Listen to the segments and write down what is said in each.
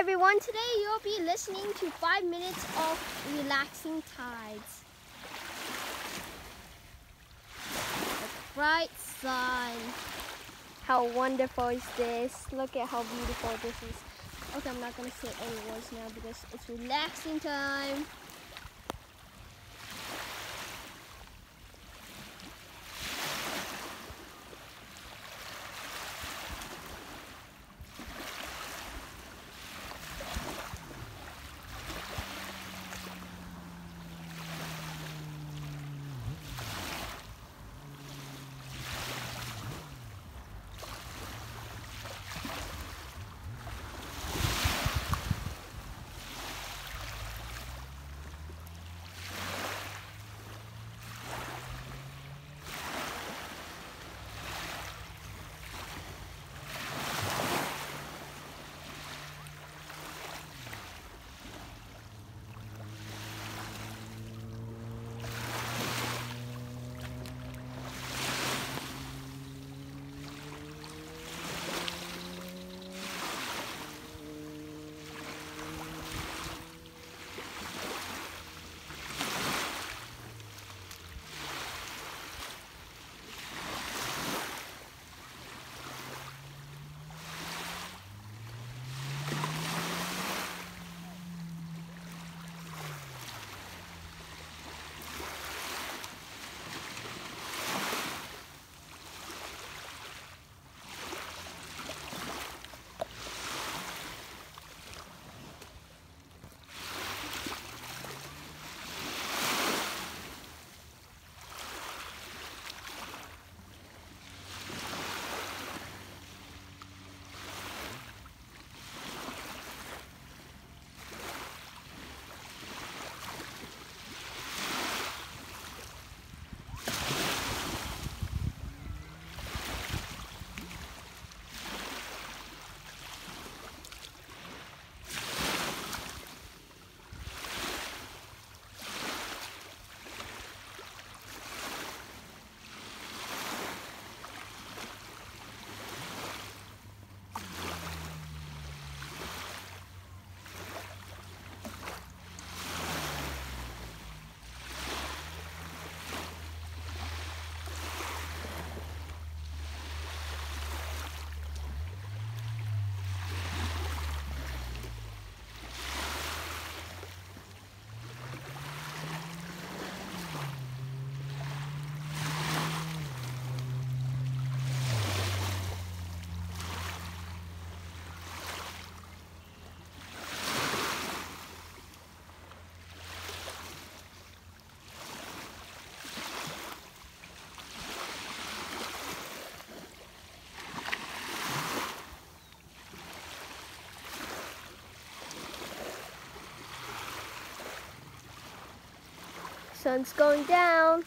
everyone, today you'll be listening to 5 minutes of relaxing tides. The bright sun. How wonderful is this? Look at how beautiful this is. Okay, I'm not going to say any words now because it's relaxing time. Sun's going down.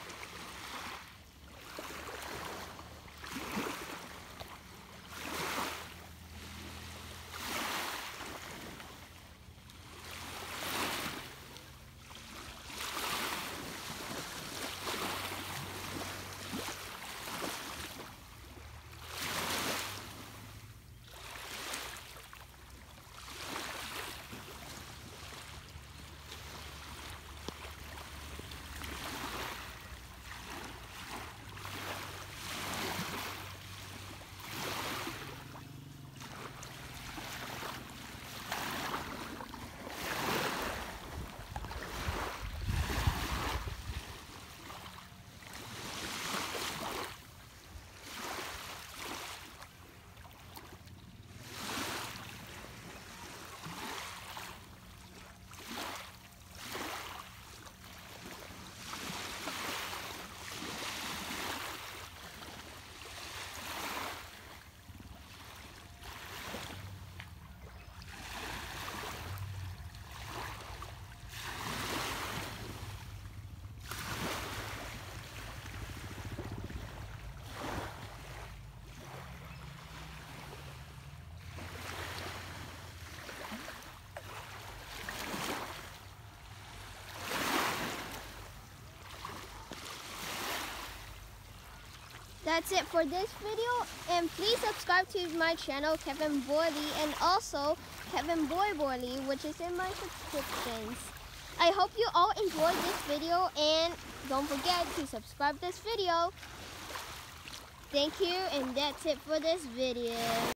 That's it for this video, and please subscribe to my channel, Kevin Borley, and also Kevin Boy Boily, which is in my subscriptions. I hope you all enjoyed this video, and don't forget to subscribe this video. Thank you, and that's it for this video.